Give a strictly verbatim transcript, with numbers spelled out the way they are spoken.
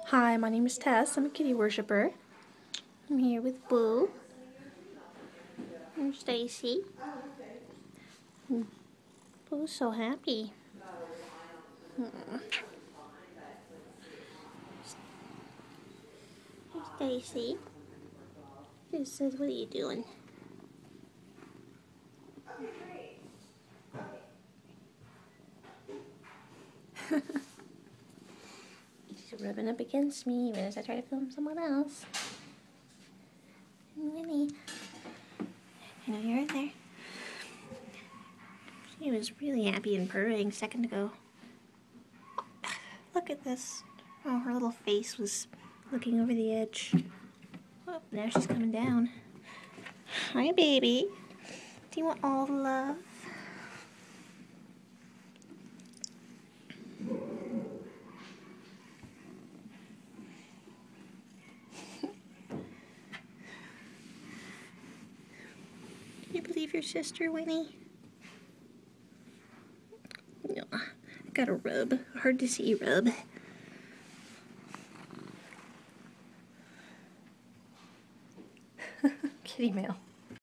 Hi, my name is Tess. I'm a kitty worshiper. I'm here with Boo and Stacy. Boo's so happy. Hmm. Hey, Stacy. This says, what are you doing? She's rubbing up against me even as I try to film someone else. And Winnie. I know you're in there. She was really happy and purring a second ago. Look at this. Oh, her little face was looking over the edge. Oh, now she's coming down. Hi, baby. Do you want all the love? Can you believe your sister, Winnie? No, I got a rub. Hard to see rub. Kitty mail.